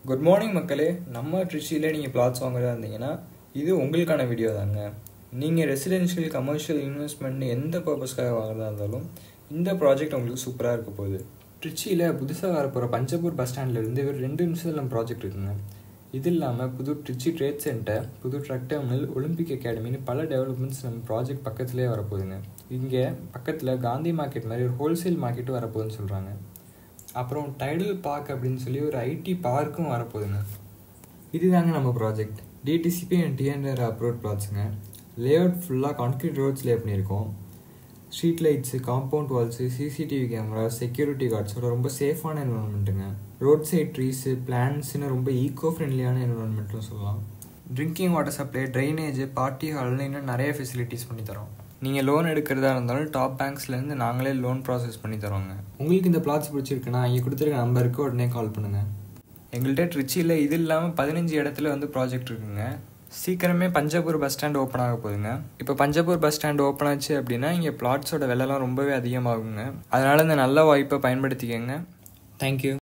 Good morning மக்களே. நம்ம ட்ரிச்சியில் நீங்கள் பிளாட்ஸ் வாங்குறதா இருந்தீங்கன்னா இது உங்களுக்கான வீடியோ தாங்க. நீங்கள் ரெசிடென்ஷியல் கமர்ஷியல் இன்வெஸ்ட்மெண்ட் எந்த பர்பஸ்க்காக வாங்குறதா இருந்தாலும் இந்த ப்ராஜெக்ட் உங்களுக்கு சூப்பராக இருக்க போகுது. ட்ரிச்சியில் புதுசாக வரப்போகிற பஞ்சப்பூர் பஸ் ஸ்டாண்ட்லேருந்து ஒரு 2 நிமிஷத்தில் நம்ம ப்ராஜெக்ட் இருக்குங்க. இது இல்லாமல் புது ட்ரிச்சி ட்ரேட் சென்டர், புது ட்ரக் டெர்மினல், ஒலிம்பிக் அகாடமின்னு பல டெவலப்மெண்ட்ஸ் நம்ம ப்ராஜெக்ட் பக்கத்துலேயே வரப்போகுதுங்க. இங்கே பக்கத்தில் காந்தி மார்க்கெட் மாதிரி ஒரு ஹோல்சேல் மார்க்கெட்டும் வரப்போகுதுன்னு சொல்கிறாங்க. அப்புறம் டைடல் பார்க் அப்படின்னு சொல்லி ஒரு ஐடி பார்க்கும் வரப்போகுதுங்க. இதுதாங்க நம்ம project. DTCP and TNR approved பிளாட்ஸுங்க. லேஅவுட் ஃபுல்லாக கான்க்ரீட் ரோட்ஸ் லே பண்ணியிருக்கோம். Street lights, compound walls, CCTV camera, security கார்ட்ஸோட ரொம்ப சேஃபான என்வரான்மெண்ட்டுங்க. ரோட் சைட் ட்ரீஸு, பிளான்ட்ஸுன்னு ரொம்ப ஈக்கோ ஃப்ரெண்ட்லியான என்வரான்மெண்ட்டும் சொல்லலாம். Drinking water supply, drainage, party ஹால்னு இன்னும் நிறைய ஃபெசிலிட்டிஸ் பண்ணி தரோம். நீங்கள் லோன் எடுக்கிறதா இருந்தாலும் டாப் பேங்க்ஸ்லேருந்து நாங்களே லோன் ப்ராசஸ் பண்ணி தரோங்க. உங்களுக்கு இந்த பிளாட்ஸ் பிடிச்சிருக்குன்னா இங்கே கொடுத்துருக்க நம்பருக்கு உடனே கால் பண்ணுங்கள். எங்கள்கிட்ட ட்ரிச்சியில் இது இல்லாமல் 15 இடத்துல வந்து ப்ராஜெக்ட் இருக்குங்க. சீக்கிரமே பஞ்சப்பூர் பஸ் ஸ்டாண்ட் ஓப்பன் ஆக போகுதுங்க. இப்போ பஞ்சப்பூர் பஸ் ஸ்டாண்ட் ஓப்பன் ஆச்சு அப்படின்னா இங்கே பிளாட்ஸோட விலைலாம் ரொம்பவே அதிகமாகுங்க. அதனால் இந்த நல்ல வாய்ப்பை பயன்படுத்திக்கங்க. தேங்க்யூ.